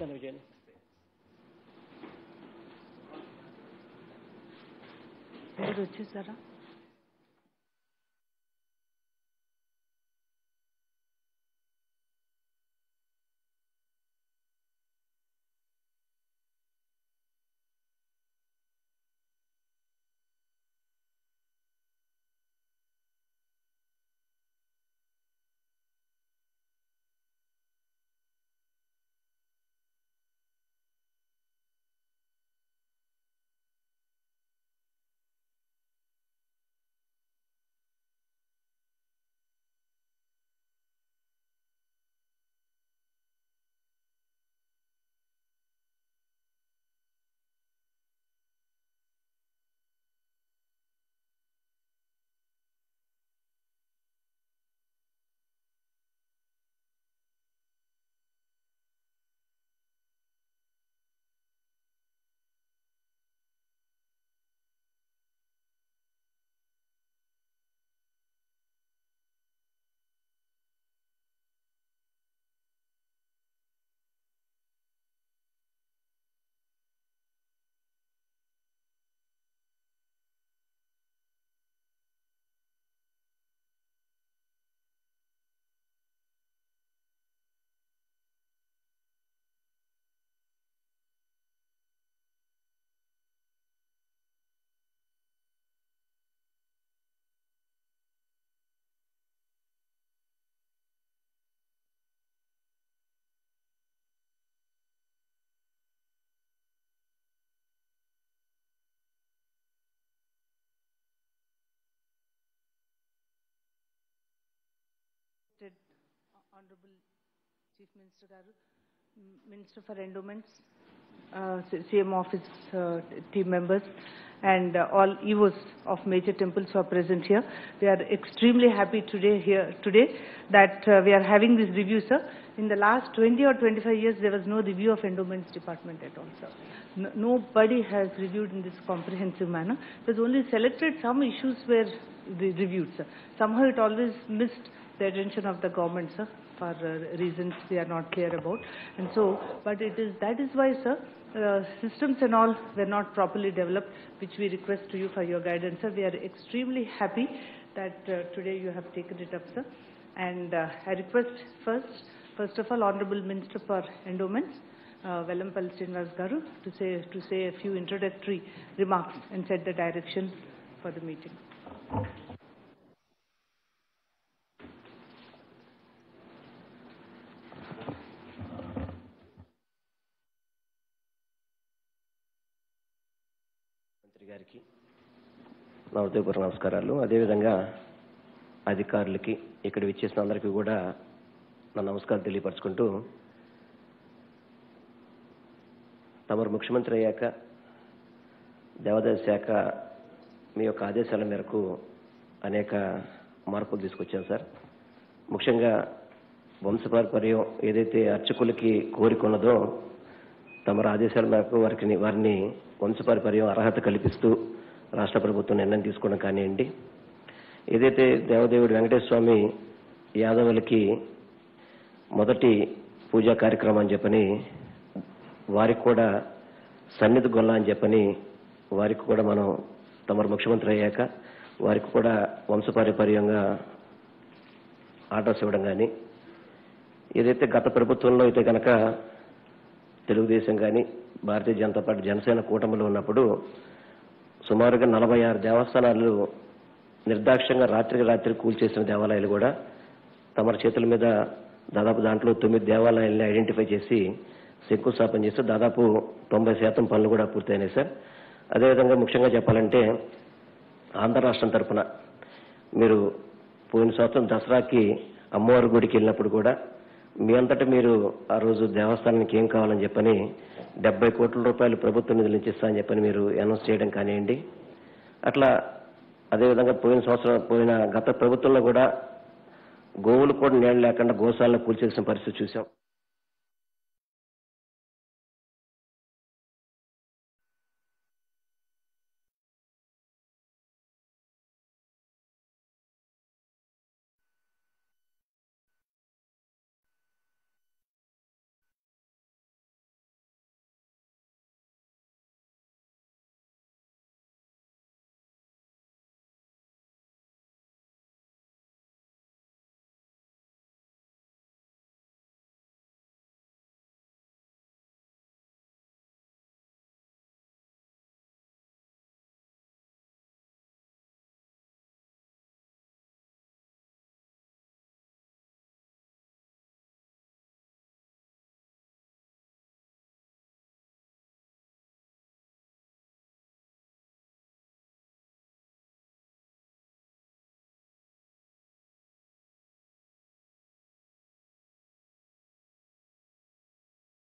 Vijayan. వచ్చేసారా? Honorable Chief Minister Garu, Minister for Endowments, CM Office team members, and all EOs of major temples who are present here. We are extremely happy today that we are having this review, sir. In the last 20 or 25 years, there was no review of Endowments Department at all, sir. Nobody has reviewed in this comprehensive manner. There's only selected some issues were reviewed, sir. Somehow it always missed the attention of the government, sir, for reasons we are not clear about. And so, but that is why, sir, systems and all were not properly developed, which we request to you for your guidance, sir. We are extremely happy that today you have taken it up, sir. And I request first of all, Honorable Minister for Endowments, Vellampalli Srinivas Garu, to say a few introductory remarks and set the direction for the meeting. గారికి నా హృదయపూర్వక నమస్కారాలు. అదేవిధంగా అధికారులకి ఇక్కడ విచ్చేసిన అందరికీ కూడా నా నమస్కారం తెలియపరచుకుంటూ, తమరు ముఖ్యమంత్రి అయ్యాక దేవాదాయ శాఖ మీ యొక్క ఆదేశాల మేరకు అనేక మార్పులు తీసుకొచ్చాం సార్. ముఖ్యంగా వంశపారంపర్యం ఏదైతే అర్చకులకి కోరిక ఉన్నదో తమరు ఆదేశాల మేరకు వారిని వంశపారంపర్యం అర్హత కల్పిస్తూ రాష్ట్ర ప్రభుత్వం నిర్ణయం తీసుకోవడం కానివ్వండి, ఏదైతే దేవదేవుడు వెంకటేశ్వర స్వామి యాదవులకి మొదటి పూజా కార్యక్రమం అని చెప్పని వారికి కూడా సన్నిధి గొల్ల అని చెప్పని వారికి కూడా మనం తమరు ముఖ్యమంత్రి అయ్యాక వారికి కూడా వంశపారంపర్యంగా ఆర్డర్స్ ఇవ్వడం కానీ, ఏదైతే గత ప్రభుత్వంలో అయితే కనుక తెలుగుదేశం కానీ భారతీయ జనతా పార్టీ జనసేన కూటమిలో ఉన్నప్పుడు సుమారుగా 46 దేవస్థానాలు నిర్దాక్ష్యంగా రాత్రికి రాత్రి కూల్చేసిన దేవాలయాలు కూడా తమ చేతుల మీద దాదాపు దాంట్లో 9 దేవాలయాలని ఐడెంటిఫై చేసి శంకుస్థాపన చేస్తే దాదాపు 90% పనులు కూడా పూర్తయినాయి సార్. అదేవిధంగా ముఖ్యంగా చెప్పాలంటే ఆంధ్ర రాష్ట్రం తరఫున మీరు పోయిన సంవత్సరం దసరాకి అమ్మవారి గుడికి వెళ్ళినప్పుడు కూడా మీ అంతటా మీరు ఆ రోజు దేవస్థానానికి ఏం కావాలని చెప్పని 70 కోట్ల రూపాయలు ప్రభుత్వం నిధులు ఇచ్చిస్తామని చెప్పని మీరు అనౌన్స్ చేయడం కానివ్వండి. అట్లా అదేవిధంగా పోయిన గత ప్రభుత్వంలో కూడా గోవులు కూడా నీళ్ళు లేకుండా గోశాలను కూల్చేసిన పరిస్థితి చూసాం.